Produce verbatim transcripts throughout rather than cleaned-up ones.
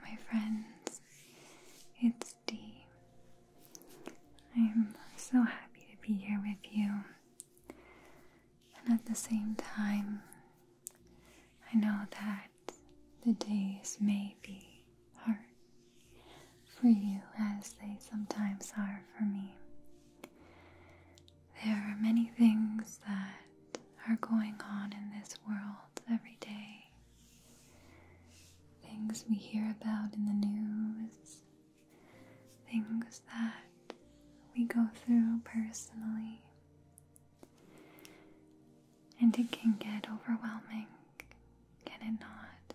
my friends. It's Dee. I'm so happy to be here with you. And at the same time, I know that the days may be hard for you as they sometimes are for me. There are many things that are going on in this world every day. Things we hear about in the news, things that we go through personally, and it can get overwhelming, can it not?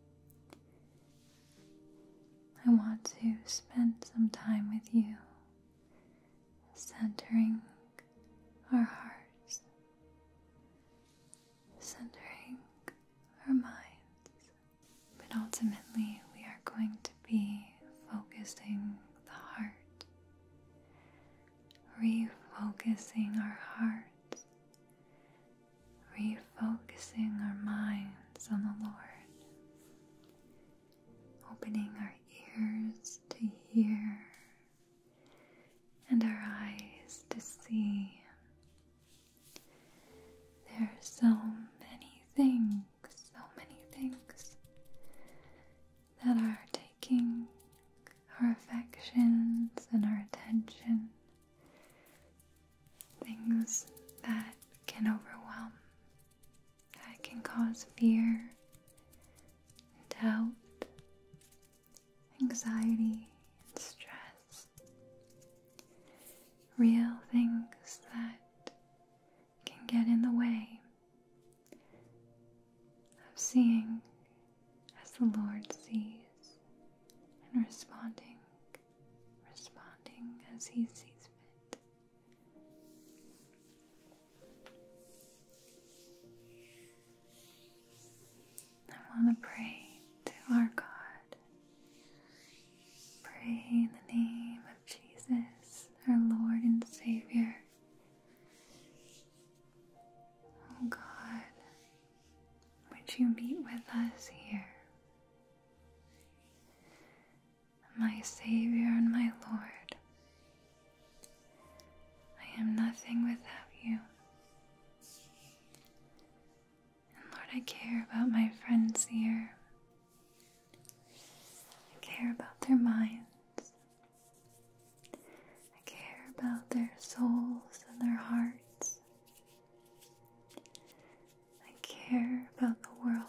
I want to spend some time with you, centering our hearts, centering our minds. But ultimately, we are going to be focusing the heart, refocusing our hearts, refocusing our minds on the Lord, opening our ears to hear and our eyes to see. There are so many things, so many things that are taking our affections and our attention, things that can overwhelm, that can cause fear, doubt, anxiety, and stress. Real things that can get in the way of seeing as the Lord sees and responding, responding as He sees fit. I want to pray to our God. Pray in the name of Jesus, our Lord and Savior. Oh God, would you meet with us here? My Savior and my Lord, I am nothing without you. And Lord, I care about my friends here. I care about their minds. I care about their souls and their hearts. I care about the world.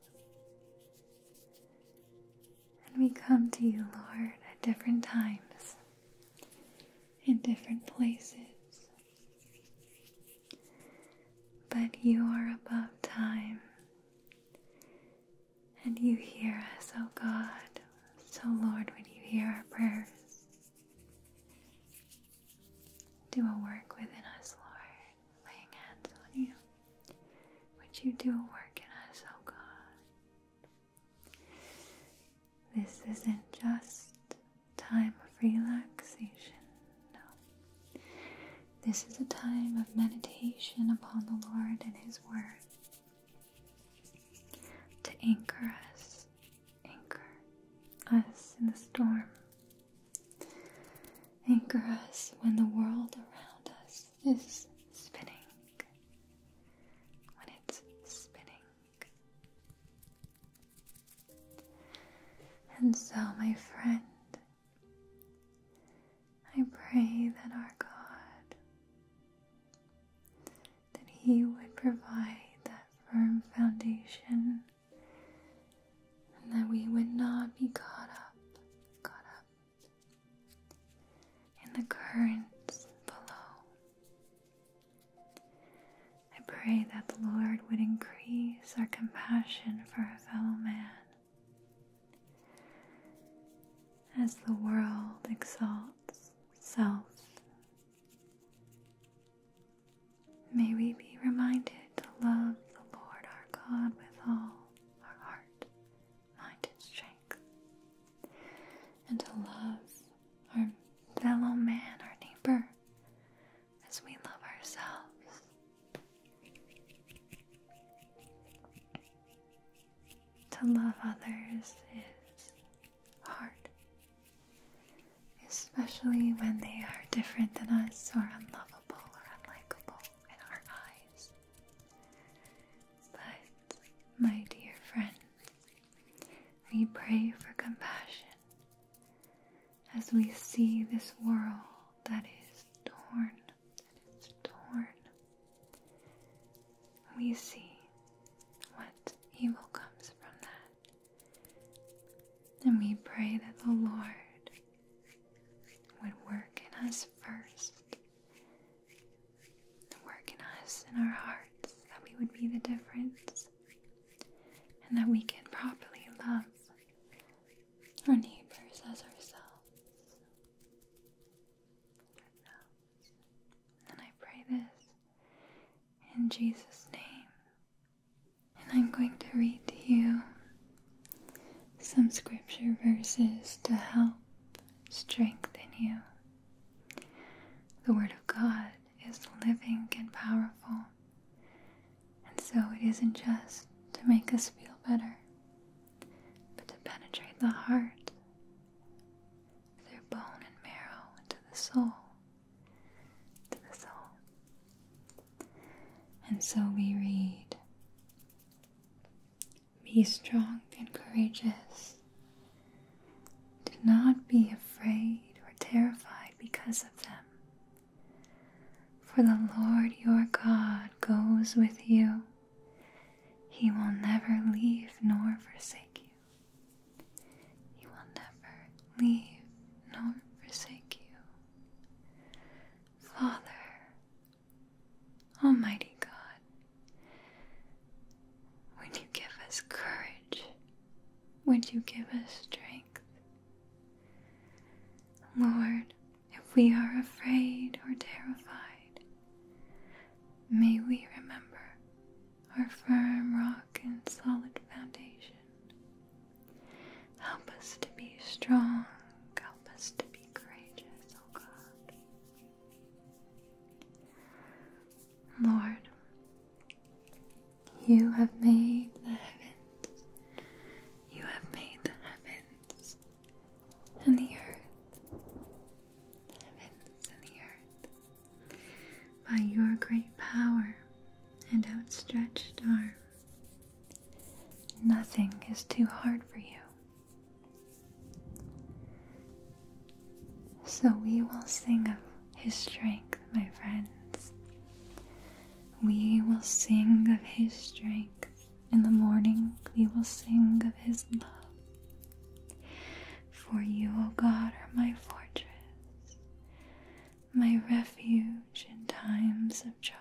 And we come to you, Lord, at different times, in different places. But you are above time, and you hear us, oh God. So Lord, would you hear our prayers? Do a work within us, Lord, laying hands on you. Would you do a work in us, oh God? This isn't just time of relaxation, no. This is a time of meditation upon the Lord and His Word. To anchor us, anchor us in the storm. Anchor us when the world around us is spinning. When it's spinning. And so, my friend, I pray that our God, that He would provide that firm foundation, and that we would not be caught up, caught up in the currents below. I pray that the Lord would increase our compassion for our fellow man. As the world exalts self, may we be reminded to love the Lord our God with all our heart, mind, and strength, and to love our fellow man, our neighbor, as we love ourselves. To love others is especially when they are different than us or unlovable or unlikable in our eyes. But, my dear friend, we pray for compassion as we see this world that is torn, that is torn. We see what evil comes from that. And we pray that the Lord would work in us first, work in us, in our hearts, that we would be the difference, and that we can properly love our neighbors as ourselves. And I pray this in Jesus' name. And I'm going to read to you some scripture verses to help strengthen you. The Word of God is living and powerful, and so it isn't just to make us feel better, but to penetrate the heart through bone and marrow into the soul, to the soul. And so we read, "Be strong and courageous. Do not be afraid or terrified because of them. For the Lord your God goes with you. He will never leave nor forsake you." He will never leave nor forsake you. Father, Almighty God, would you give us courage? Would you give us strength? Lord, if we are afraid or terrified, may we remember our firm rock and solid foundation. Help us to be strong. Help us to be courageous, oh God. Lord, you have made the heavens. You have made the heavens and the earth. The heavens and the earth. By your great power and outstretched arm. Nothing is too hard for you. So we will sing of his strength, my friends. We will sing of his strength. In the morning we will sing of his love. For you, O God, are my fortress, my refuge in times of trouble.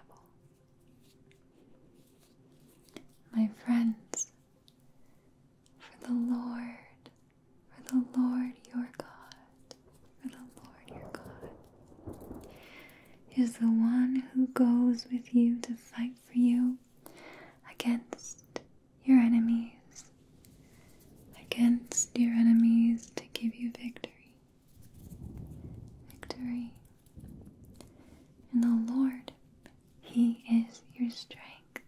My friends, for the Lord, for the Lord your God, for the Lord your God, is the one who goes with you to fight for you against your enemies, against your enemies to give you victory. Victory. And the Lord, he is your strength.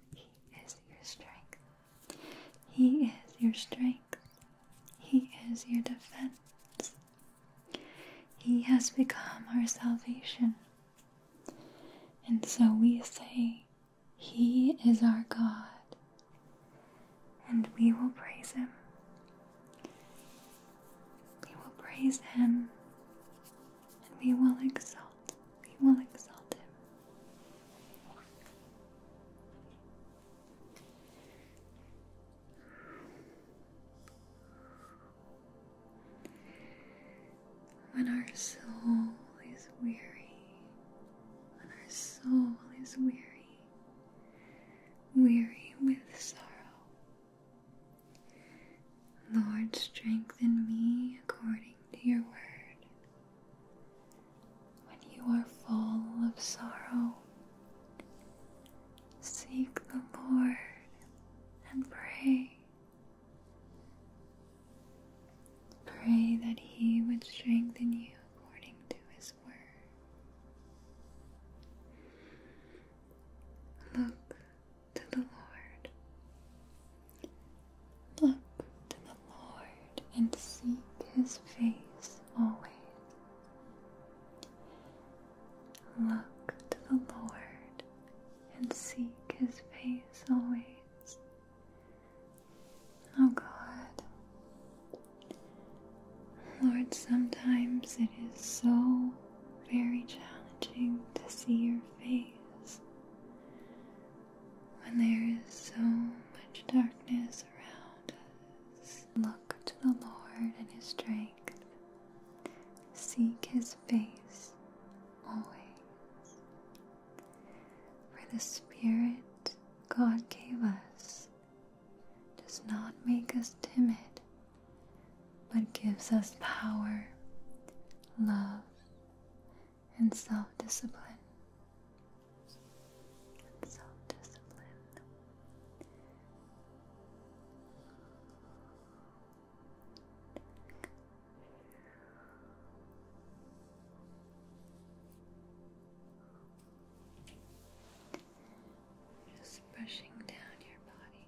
He is your strength. He is your defense. He has become our salvation. And so we say, he is our God. And we will praise him. We will praise him. And we will exalt. We will exalt him. When our soul is weary, when our soul is weary, weary with sorrow, Lord, strengthen me according to your word. When you are full of sorrow, seek the Lord and pray. Pray that he would strengthen you according to his word. Look to the Lord and seek His face always. Oh God, Lord, sometimes it is so very challenging to see your face when there is so much darkness around us. Look to the Lord and His strength. Seek His face always. For the Spirit God gave us does not make us timid, but gives us power, love, and self-discipline. Self-discipline. Just brushing down your body.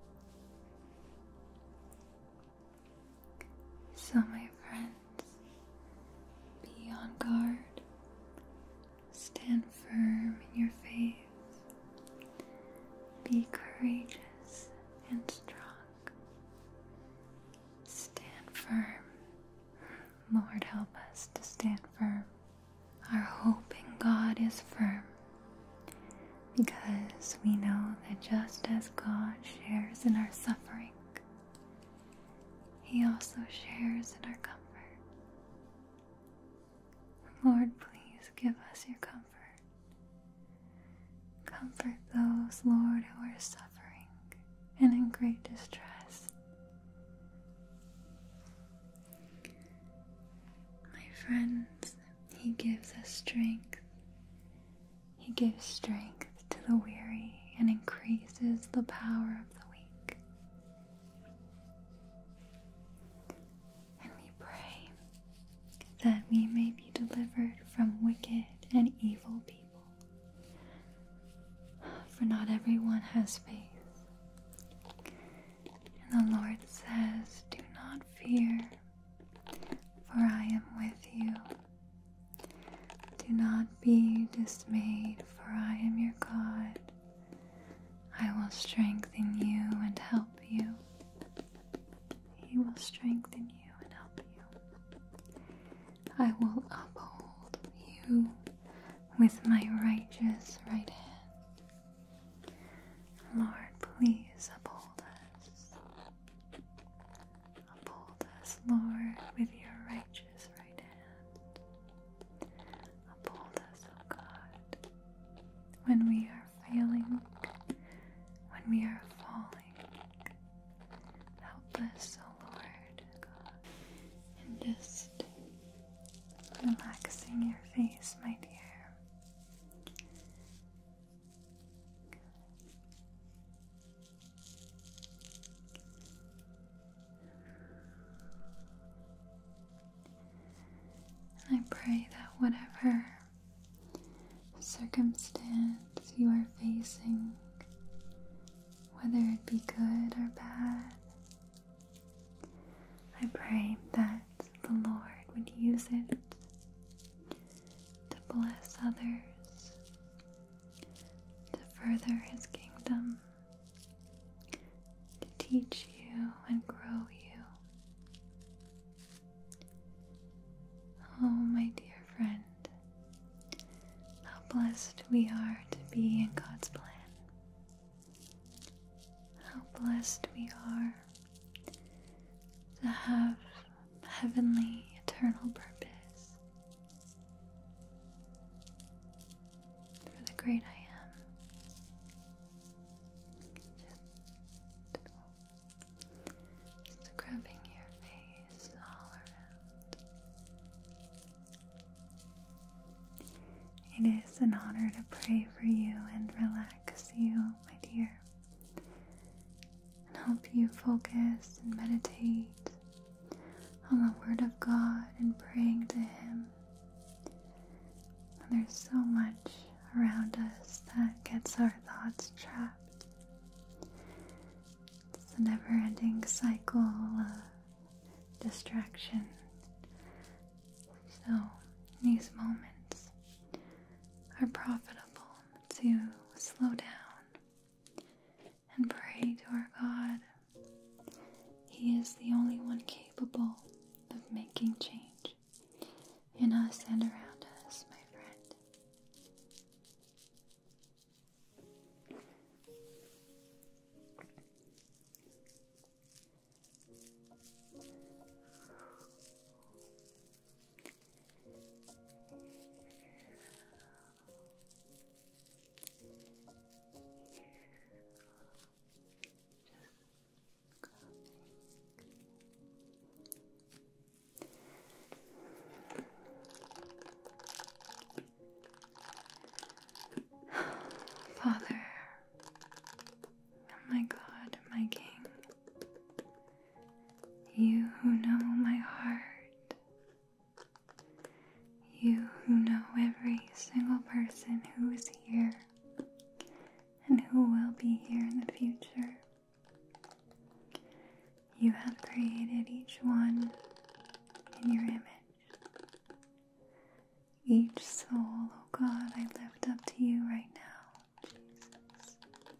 So, my friends, be on guard. Stand firm in your faith. Be courageous and strong. Stand firm. Lord, help us to stand firm. Our hope in God is firm, because we know that just as God shares in our suffering, He also shares in our comfort. Lord, please give us your comfort. Comfort those, Lord, who are suffering and in great distress. My friends, He gives us strength. He gives strength to the weary and increases the power of the weak. And we pray that we may be delivered from wicked and evil people. For not everyone has faith. And the Lord says, do not fear, for I am with you. Do not be dismayed, for I am your God. I will strengthen you and help you. He will strengthen you and help you. I will uphold you with my righteous right hand. Lord, please uphold us. Uphold us, Lord, with your righteous right hand. Uphold us, O God, when we are failing, when we are falling. Help us, O Lord God, and just relaxing your face, my dear. I pray that whatever circumstance you are facing, whether it be good or bad, I pray that the Lord would use it to bless others, to further His kingdom, to teach you and grow you. Oh, my dear friend, how blessed we are to be in God's plan. How blessed we are to have heavenly, eternal purpose for the great I am. Just scrubbing your face all around. It is an honor to pray for you and relax you, my dear, and help you focus and meditate on the Word of God and praying to Him. And there's so much around us that gets our thoughts trapped. It's a never-ending cycle of distraction. So, in these moments, are profitable to slow down and pray to our God. He is the only one capable of making change in us and around us, my friend. Father, my God, my King, you who know my heart, you who know every single person who is here and who will be here in the future, you have created each one in your image. Each soul, oh God, I lift up to you right now. Jesus.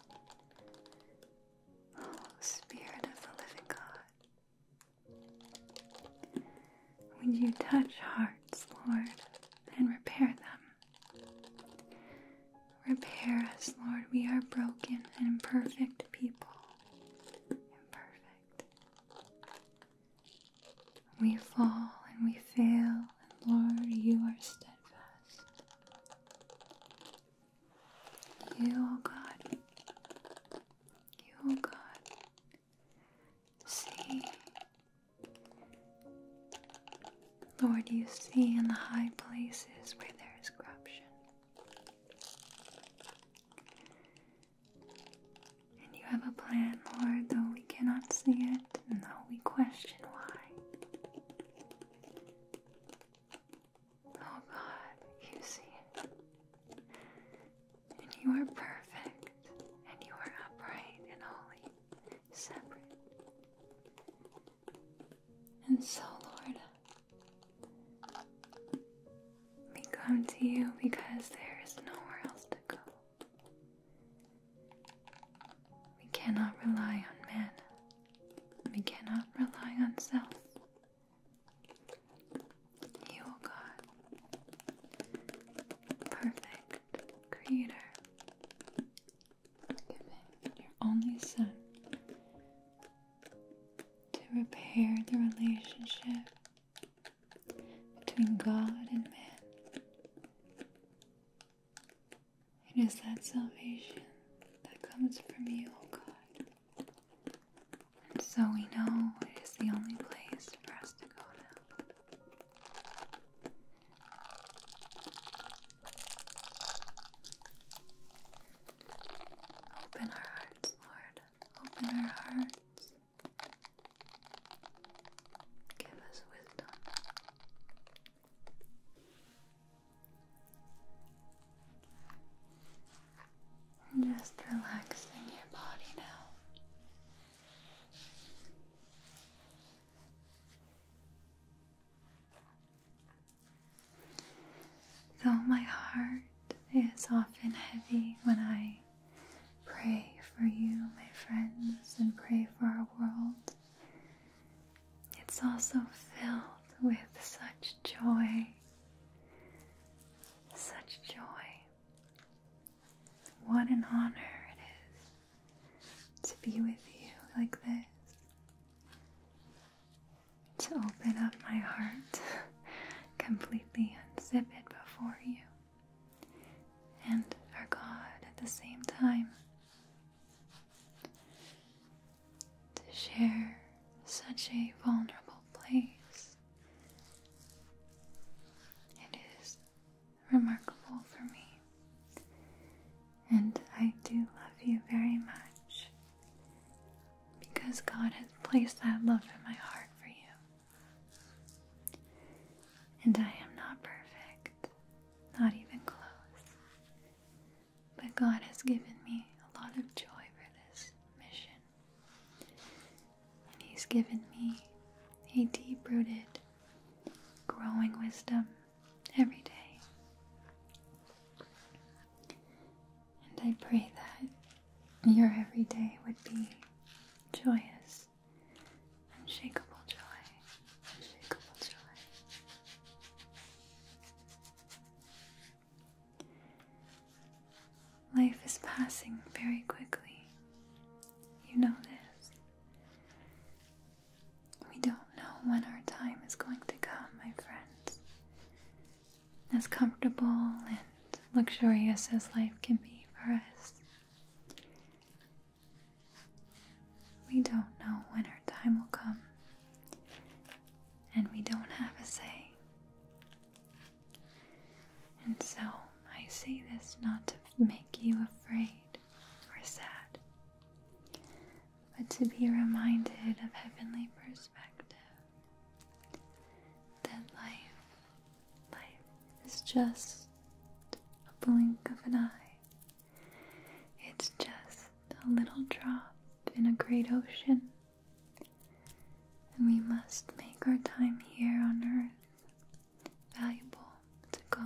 Oh, Spirit of the living God, would you touch hearts, Lord, and repair them? Repair us, Lord. We are broken and imperfect people. Imperfect. We fall and we fail, and Lord, you are steadfast. You, oh God, you, oh God, see, Lord, you see in the high places where there is corruption, and you have a plan, Lord, though we cannot see it, and though we question why. Oh God, you see it. And you are perfect, and you are upright and holy, separate. And so, Lord, we come to you because there is nowhere else to go. We cannot rely on men. We cannot rely on self. You, oh God, perfect Creator, giving your only Son to repair the relationship between God and man. It is that salvation that comes from you, oh God. And so we know it is the only place for us to go now. Open our hearts, Lord. Open our hearts. Give us wisdom. And just relaxing your body now. Though my heart is often heavy when I pray for you, my friends, and pray for our world, it's also filled with such joy, such joy. What an honor it is to be with you like this, to open up my heart, completely unzip it before you, and our God at the same time, to share such a vulnerable place. It is remarkable for me, and I do love you very much because God has placed that love in my heart for you. And I am not perfect, not even close, but God has given me a lot of joy for this mission, and He's given me a deep-rooted, growing wisdom every day. I pray that your every day would be joyous, unshakable joy, unshakable joy. Life is passing very quickly. You know this. We don't know when our time is going to come, my friends. As comfortable and luxurious as life can be for us, we don't know when our time will come, and we don't have a say. And so I say this not to make you afraid or sad, but to be reminded of heavenly perspective, that life, life is just a blink of an eye. It's just a little drop in a great ocean, and we must make our time here on earth valuable to God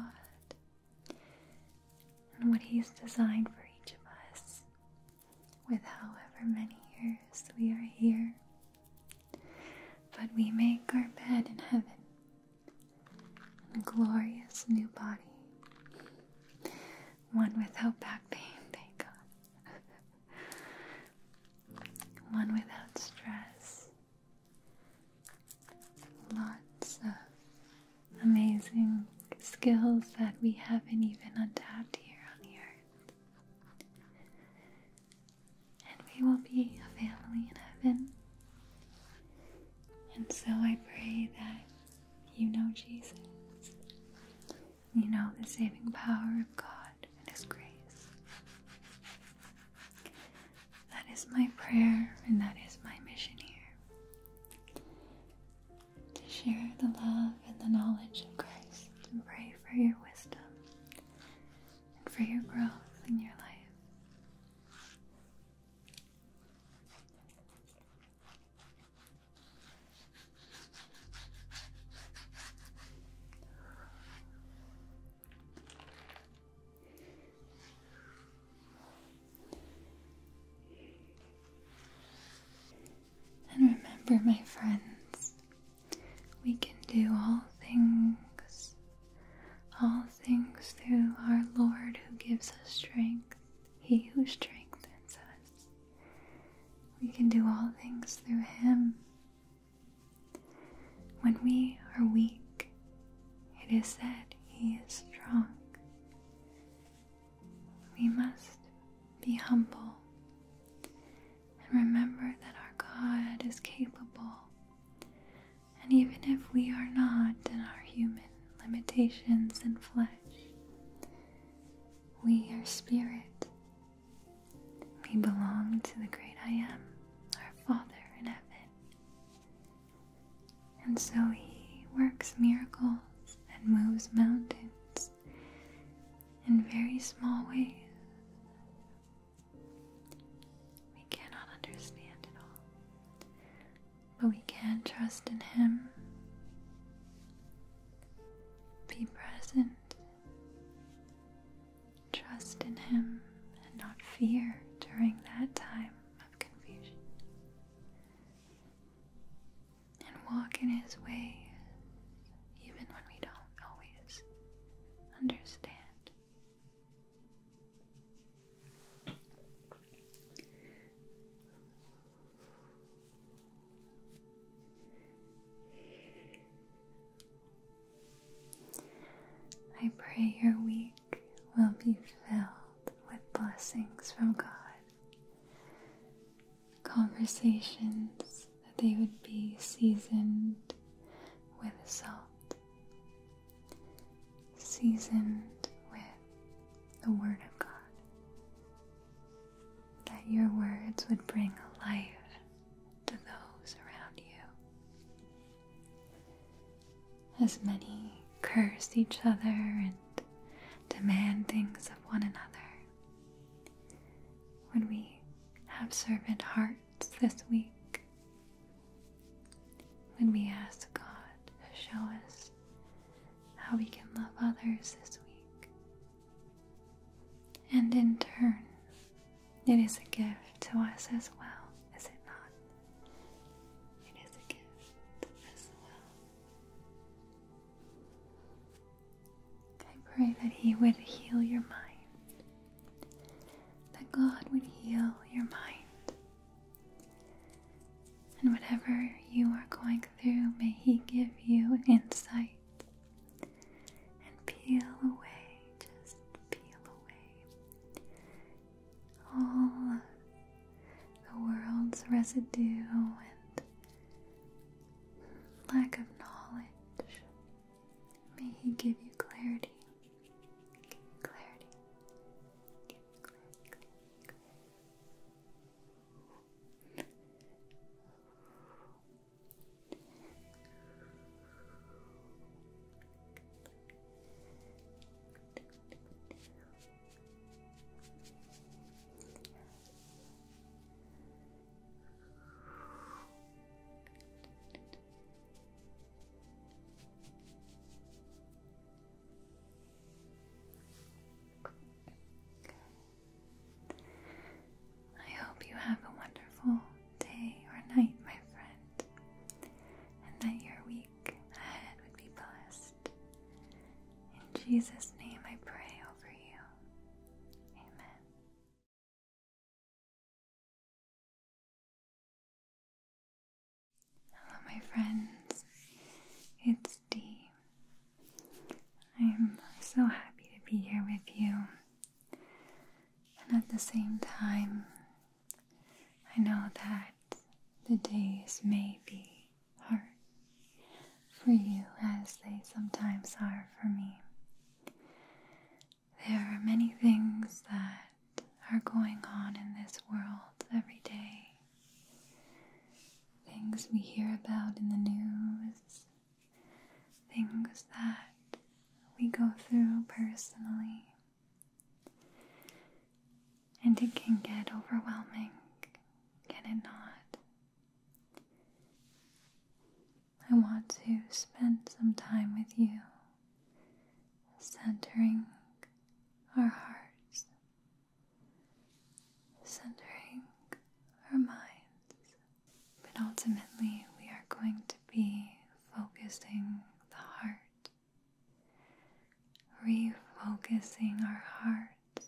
and what He's designed for each of us, with however many years we are here. But we make our bed in heaven, in a glorious new body, one without back pain, thank God, one without stress, lots of amazing skills that we haven't even untapped here on the earth. And we will be a family in heaven. And so I pray that you know Jesus. You know the saving power of God and His grace. That is my prayer, and that is my mission here. To share the love and the knowledge of Christ, and pray for your wisdom and for your growth in your life. And remember, my friends, we can do all things, all things through our Lord who gives us strength, He who strengthens us. We can do all things through Him. When we are weak, it is said He is strong. We must be humble and remember that our God is capable. And even if we are not in our human limitations and flesh, we are spirit. We belong to the great I Am, our Father in heaven. And so He works miracles and moves mountains in very small ways. We cannot understand it all, but we can trust in Him, be present, trust in Him, and not fear during that time of confusion, and walk in His ways even when we don't always understand. I pray your week will be filled with blessings from God. Conversations, that they would be seasoned with salt, seasoned with the Word of God. That your words would bring life to those around you. As many curse each other and demand things of one another, would we have servant hearts this week? Would we ask God to show us how we can love others this week? And in turn, It is a gift to us as well, is it not? It is a gift as well. I pray that He would heal your mind, that God would heal your mind. And whatever you are going through, may He give you insight and peel away, just peel away all the world's residue and lack of knowledge. May He give you clarity. Give you clarity. Give you clarity. I hope you have a wonderful day or night, my friend, and that your week ahead would be blessed. In Jesus' name I pray over you. Amen. Hello, my friends. It's Dee. I'm so happy to be here with you. And at the same time, I know that the days may be hard for you as they sometimes are for me. There are many things that are going on in this world every day. Things we hear about in the news, things that we go through personally. And it can get overwhelming, can it not? I want to spend some time with you, centering our hearts, centering our minds. But ultimately, we are going to be focusing the heart, refocusing our hearts,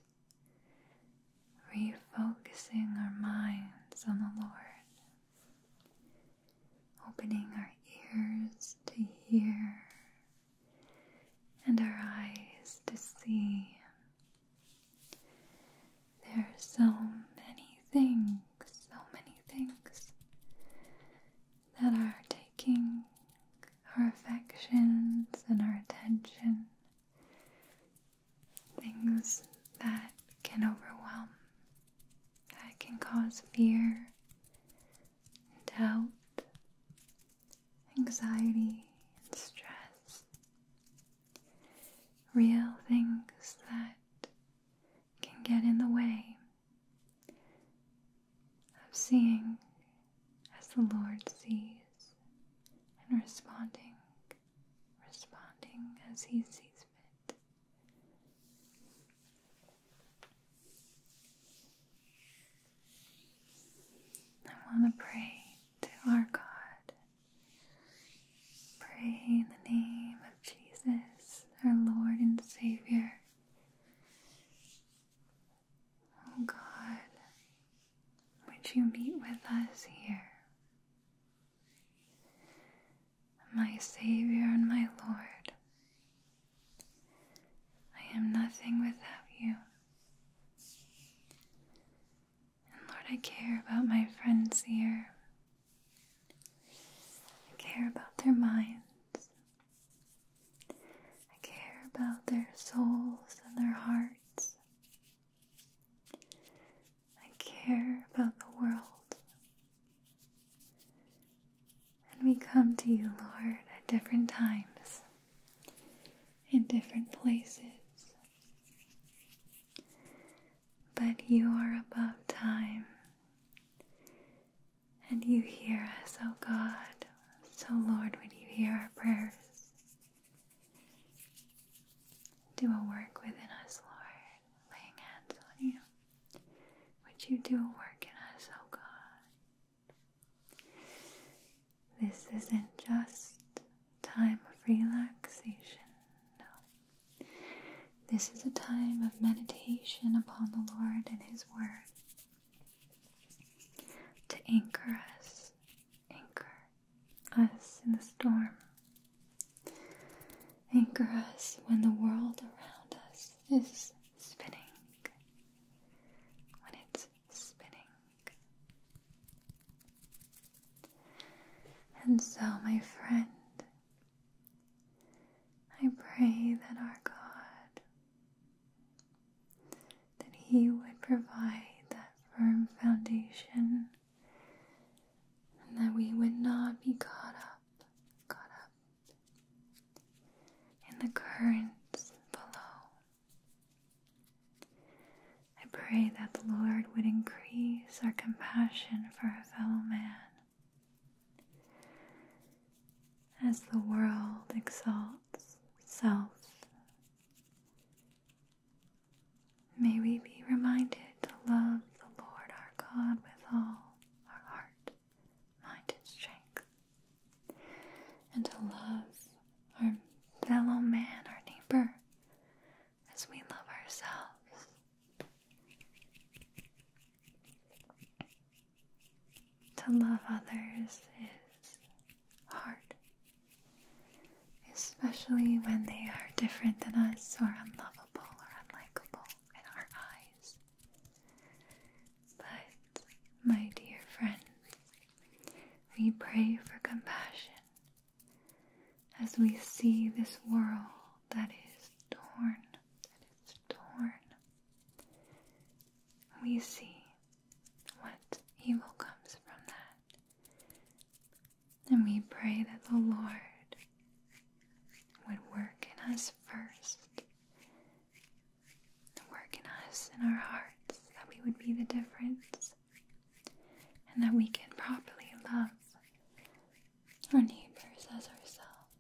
refocusing our minds on the Lord, opening our ears to hear and our eyes to see. There are so many things, so many things that are taking our affections and our attention, things that can overwhelm, that can cause fear, doubt, anxiety, and stress. Real things that can get in the way of seeing as the Lord sees and responding, responding as He sees fit. I want to pray to our God. Pray in the name of Jesus, our Lord and Savior. Oh God, would you meet with us here? My Savior and my Lord, I am nothing without you. And Lord, I care about my friends here. I care about their minds. I care about their souls and their hearts. I care about the world. And we come to you, Lord, at different times, in different places. But you are above time, and you hear us, oh God. So Lord, would you hear our prayers? Do a work within us, Lord, laying hands on you. Would that you do a work in us, oh God. This isn't just time of relaxation, no. This is a time of meditation upon the Lord and His Word to anchor us, anchor us in the storm, anchor us when the world around us is spinning, when it's spinning. And so, my friend, I pray that our God, that He would provide that firm foundation, and that we would not be caught up, caught up in the currents below. I pray that the Lord would increase our compassion for our fellow man. As the world exalts self, may we be reminded to love the Lord our God with all our heart, mind, and strength, and to love our fellow man, our neighbor, as we love ourselves. To love others is hard, especially when they are different than us or unlovable or unlikable in our eyes. But, my dear friends, we pray for compassion as we see this world that is torn, that is torn. We see what evil comes from that. And we pray that the Lord would work in us first, work in us in our hearts, that we would be the difference, and that we can properly love our neighbors as ourselves.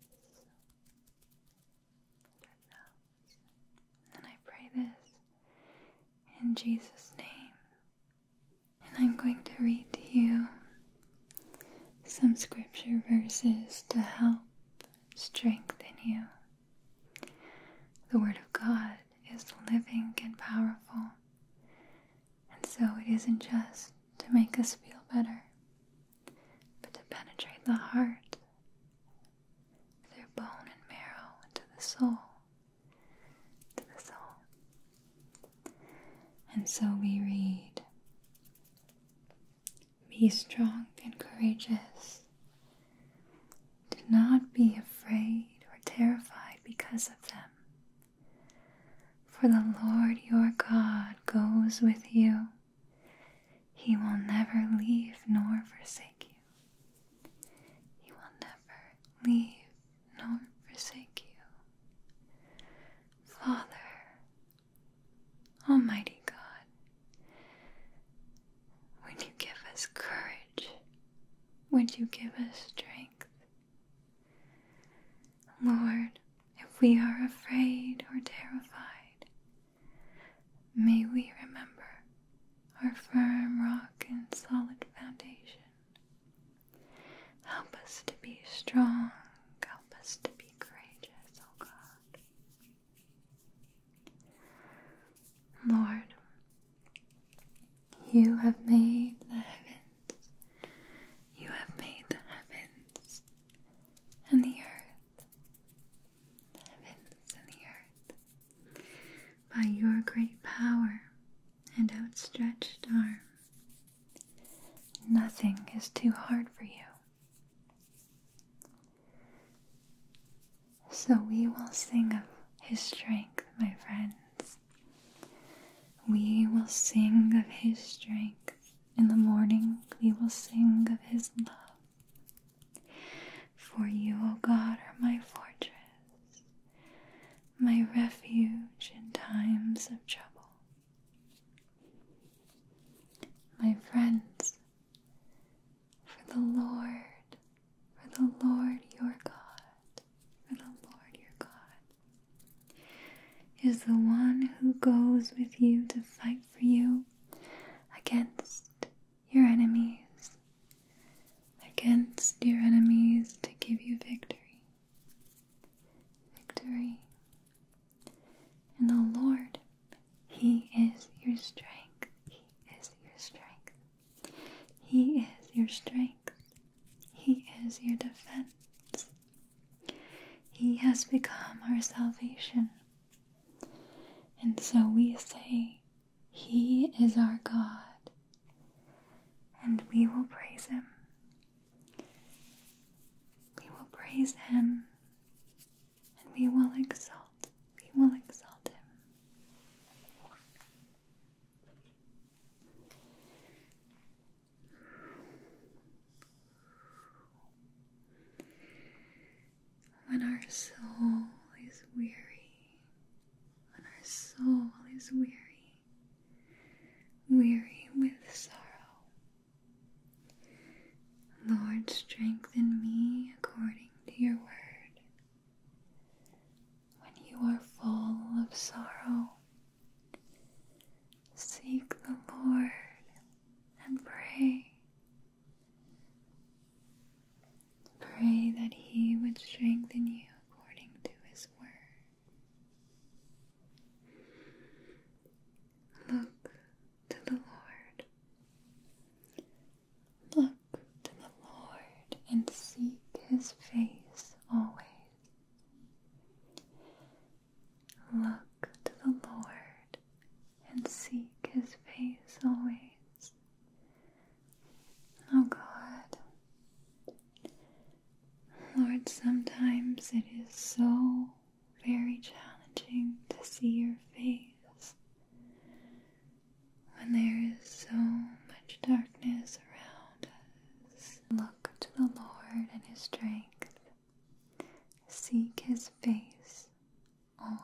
And I pray this in Jesus' name. And I'm going to read to you some scripture verses to help strengthen you. The Word of God is living and powerful, and so it isn't just to make us feel better, but to penetrate the heart through bone and marrow into the soul, to the soul. And so we read, "Be strong and courageous. Do not be afraid or terrified because of them. For the Lord your God goes with you. He will never leave nor forsake you. He will never leave nor forsake you." Father, Almighty God, would you give us courage? Would you give us strength? Lord, if we are afraid or terrified, may we remember our firm rock and solid foundation. Help us to be strong. Help us to be courageous, oh God. Lord, you have made the heavens. You have made the heavens and the earth. The heavens and the earth. By your great power and outstretched arm. Nothing is too hard for you. So we will sing of His strength, my friends. We will sing of His strength. In the morning we will sing of His love. For you, O God, are my fortress, my refuge in times of trouble. My friends, for the Lord, for the Lord your God, for the Lord your God, is the one who goes with you to fight for you against your enemies, against your enemies to give you victory. Victory. And the Lord, He is your strength. He is your strength. He is your strength. He is your defense. He has become our salvation. And so we say, He is our God, and we will praise Him. We will praise Him, and we will exalt. We will exalt Him. When our soul is weary, when our soul is weary, weary with sorrow, Lord, strengthen me according to your word. When you are full of sorrow, seek the Lord and pray. Pray that He would strengthen you according to His word. Look to the Lord. Look to the Lord and seek His face always. Look to the Lord and seek His face always. Oh God. Lord, sometimes it is so very challenging to see your face when there is so much darkness around us. Look to the Lord and His strength. Seek His face always.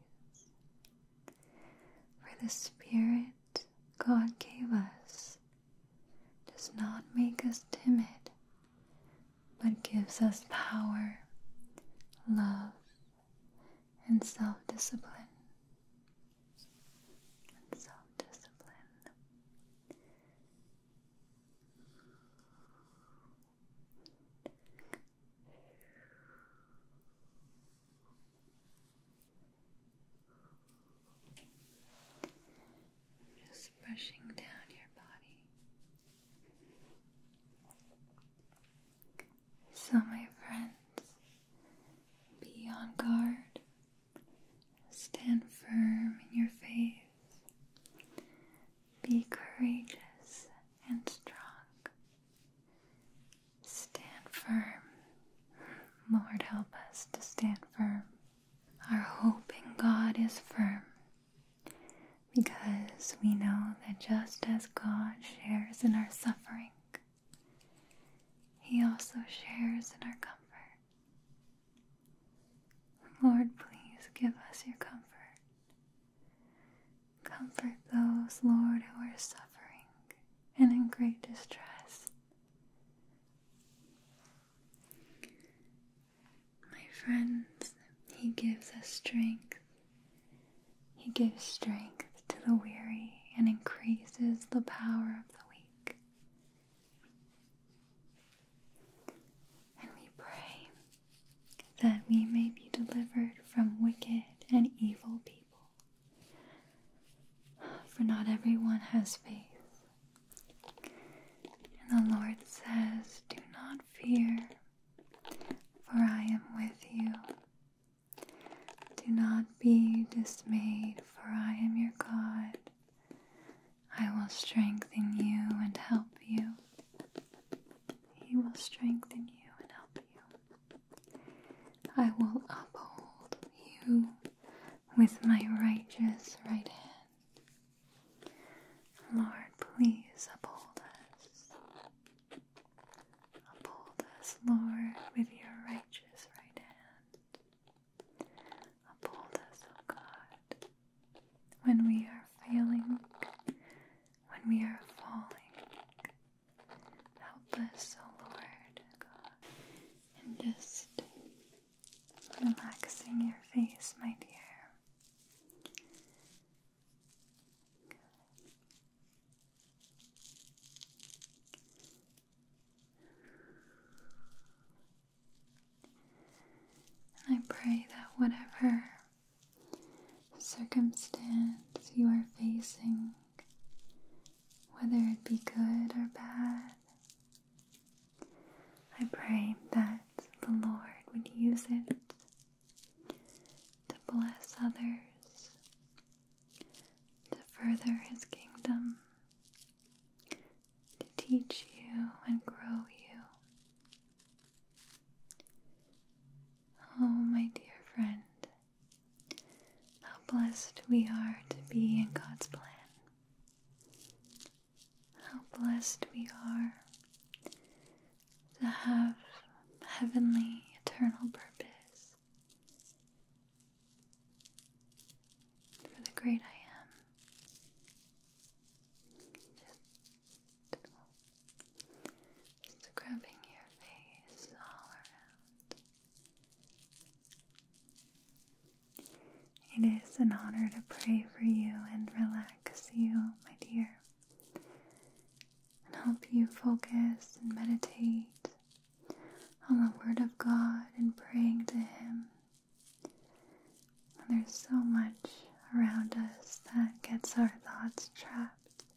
For the Spirit God gave us does not make us timid, but gives us power, love, and self-discipline. And self-discipline. Just brushing down your body. So, my friends, be on guard. Stand firm in your faith. Be courageous and strong. Stand firm. Lord, help us to stand firm. Our hope in God is firm, because we know that just as God shares in our suffering, He also shares in our comfort. Lord, please give us your comfort. Comfort those, Lord, who are suffering and in great distress. My friends, He gives us strength. He gives strength to the weary and increases the power of the weak. And we pray that we may be delivered from wicked and evil people. For not everyone has faith. And the Lord says, do not fear, for I am with you. Do not be dismayed, for I am your God. I will strengthen you and help you. He will strengthen you and help you. I will uphold you with my righteous right hand. Lord, please uphold us. Uphold us, Lord, with your righteous right hand. Uphold us, O God, when we are failing, when we are falling. Help us, O Lord God. And just relaxing your face, my dear. be good or bad. I pray that the Lord would use it to bless others, to further His kingdom, to teach you and grow you. Oh, my dear friend, how blessed we are to be in God's plan. How blessed we are to have heavenly, eternal purpose for the great I am. Just scrubbing your face all around. It is an honor to pray for you and relax you, my dear, and help you focus and meditate on the Word of God and praying to Him. And there's so much around us that gets our thoughts trapped.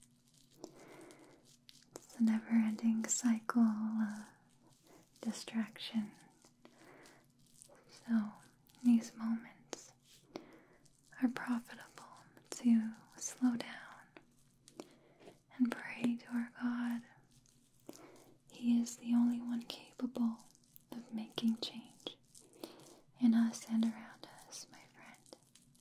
It's a never-ending cycle of distraction. So these moments are profitable to slow down and pray to our God. He is the only one capable of making change in us and around us, my friend.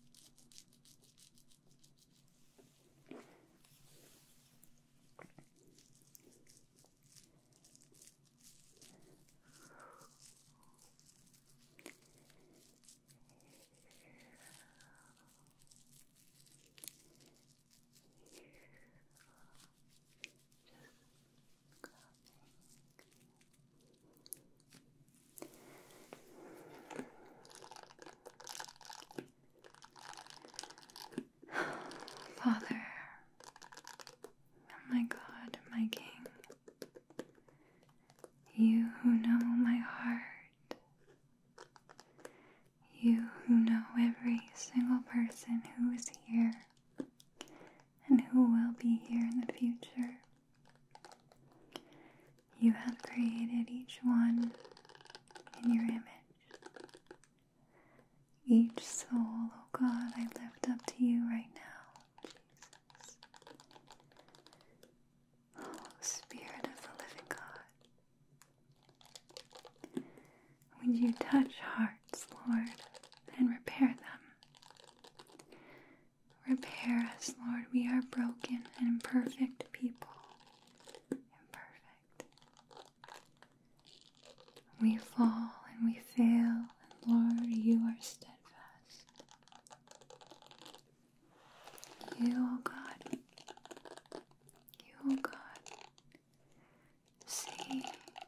Father, my God, my King, you who know my heart, you who know every single person who is here and who will be here in the future, you have created each one in your image. Each soul, oh God, I lift up to you right now. Spirit of the living God, would you touch hearts, Lord, and repair them? Repair us, Lord. We are broken and imperfect people. Imperfect. We fall and we fail, and Lord, you are steadfast. You, oh God. You, oh God. See,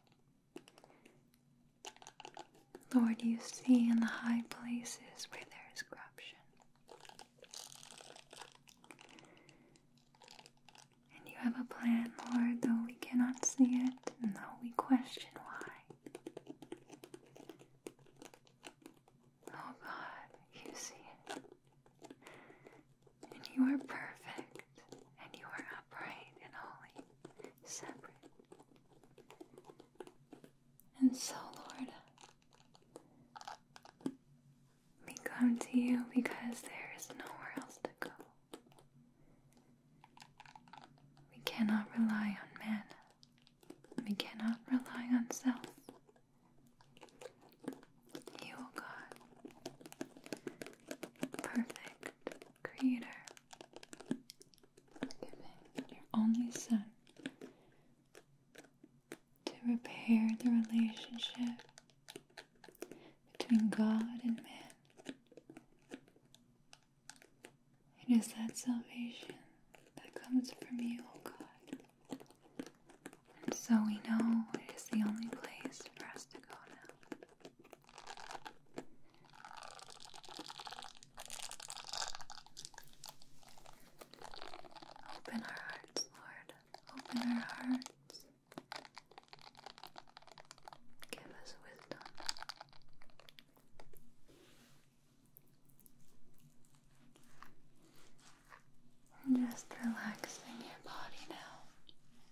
Lord, you see in the high places where there is corruption. And you have a plan, Lord, though we cannot see it and though we question why. Oh God, you see it. And you are perfect, and you are upright and holy, separate. And so, Lord, we come to you because there is nowhere else to go. We cannot rely on man. We cannot rely on self. You, oh God, perfect Creator, giving your only Son to repair the relationship between God and man. It is that salvation that comes from you, O God. And so we know it is the only place for us to go now. Open our hearts, Lord. Open our hearts. Give us wisdom. And just relaxing your body now.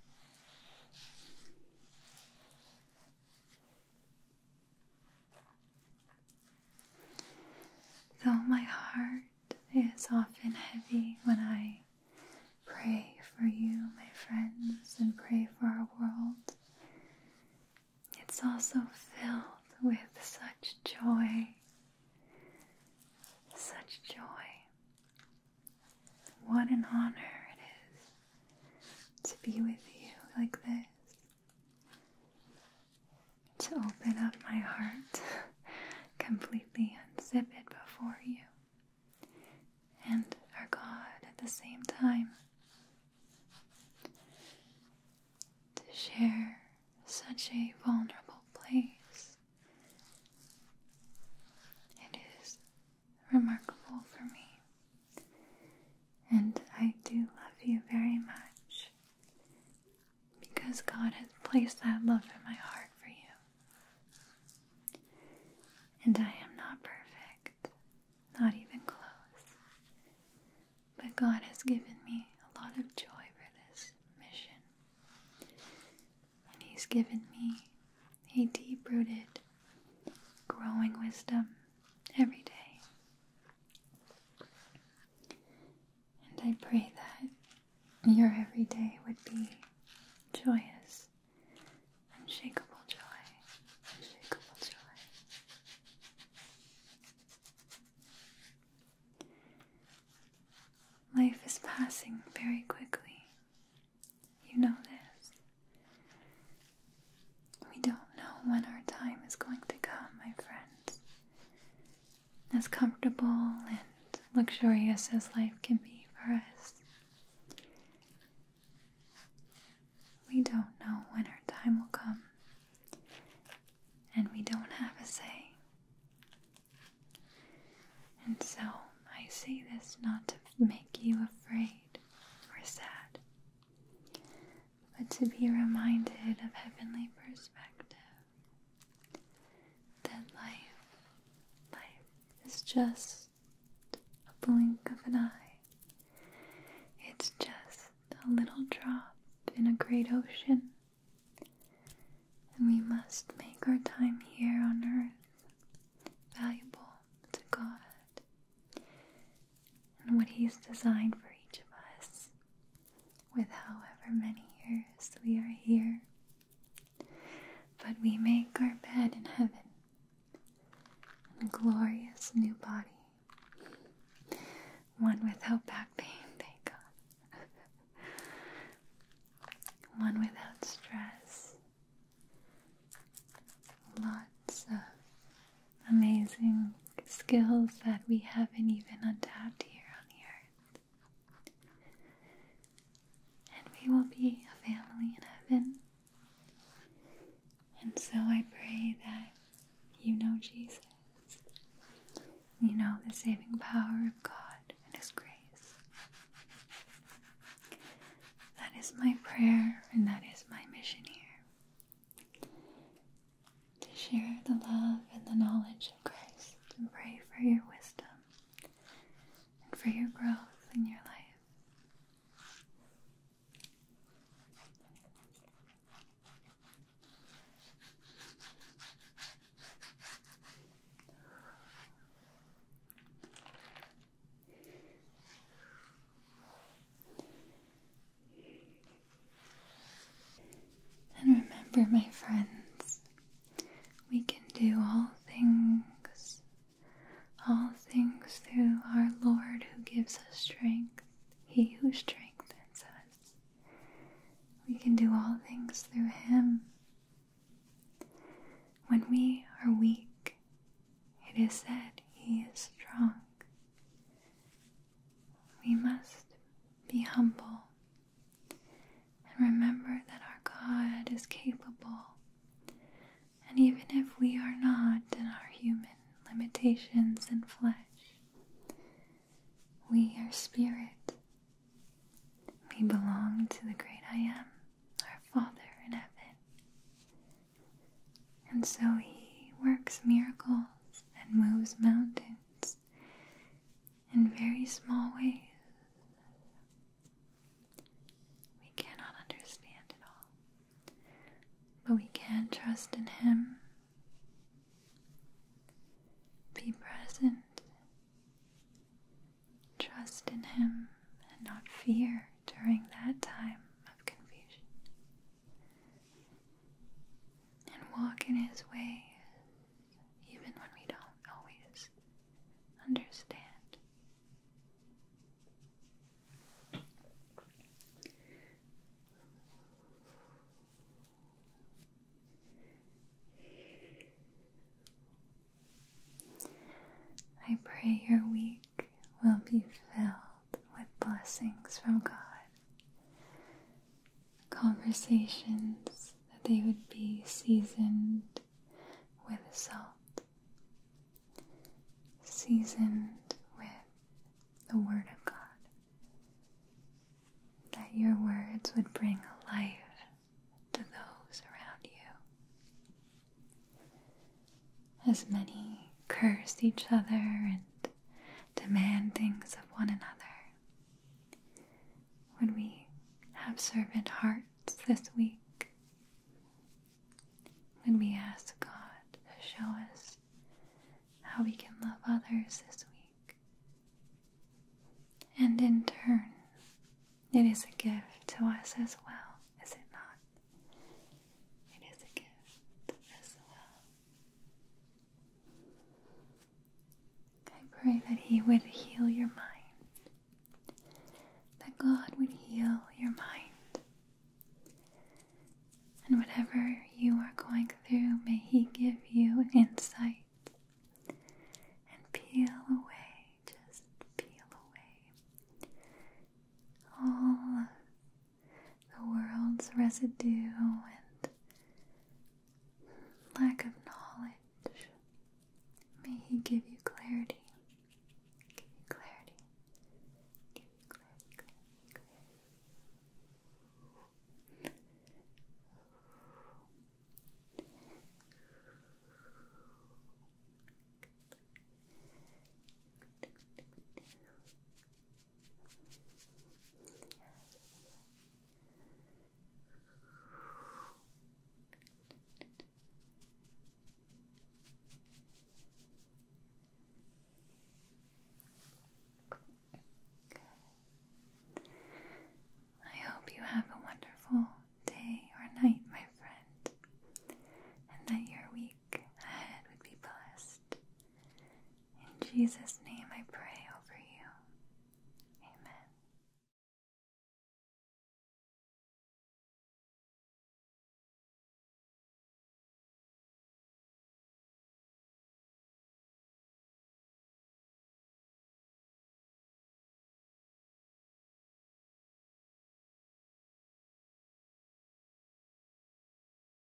for you, my friends, and pray for our world, it's also filled with such joy, such joy. What an honor it is to be with you like this, to open up my heart, completely unzip it before you, and our God at the same time, to share such a vulnerable place. It is remarkable for me, and I do love you very much because God has placed that love in my heart for you. And I am not perfect, not even close, but God has given me a lot of joy for this mission, and He's given me a deep-rooted, growing wisdom every day. And I pray that your every day would be joyous, unshakable joy, unshakable joy. Life is passing very quickly. You know this. We don't know when our time is going to come, my friends. As comfortable and luxurious as life can be for us, we don't know when our time will come, and we don't have a say. And so I say this not to make you afraid or sad, but to be reminded of heavenly perspective, that life, life is just a blink of an eye. It's just a little drop in a great ocean, and we must make our time here on earth valuable to God and what He's designed for each of us, with however many years we are here. But we make our bed in heaven, in a glorious new body, one without back pain, thank God, one without stress, lots of amazing skills that we haven't even untapped here on the earth. And we will be a family in heaven. And so I pray that you know Jesus, you know the saving power of God and His grace. That is my prayer, and that is my mission here, to share the love and the knowledge of Christ, and pray for your wisdom and for your growth in your life. And remember, my friends, we can do all things, all things through our Lord who gives us strength, He who strengthens us. We can do all things through Him. When we are weak, it is said He is strong. We must be humble and remember that our God is capable. And even if we are not in our human limitations and flesh, we are spirit. We belong to the great I Am, our Father in heaven. And so He works miracles and moves mountains in very small ways. We cannot understand it all, but we can trust in Him, be present, trust in Him, and not fear to during that time of confusion, and walk in His ways even when we don't always understand. I pray your week will be filled with blessings from God. Conversations, that they would be seasoned with salt, seasoned with the Word of God. That your words would bring life to those around you. As many curse each other and demand things of one another, would we have servant hearts this week? Would we ask God to show us how we can love others this week? And in turn, it is a gift to us as well, is it not? It is a gift as well. I pray that He would heal your mind, that God would heal your mind. And whatever you are going through, may He give you insight and peel away, just peel away all of the world's residue and lack of knowledge. May He give you clarity. Give you clarity. Give you clarity, clarity, clarity. I hope you have a wonderful day or night, my friend, and that your week ahead would be blessed. In Jesus' name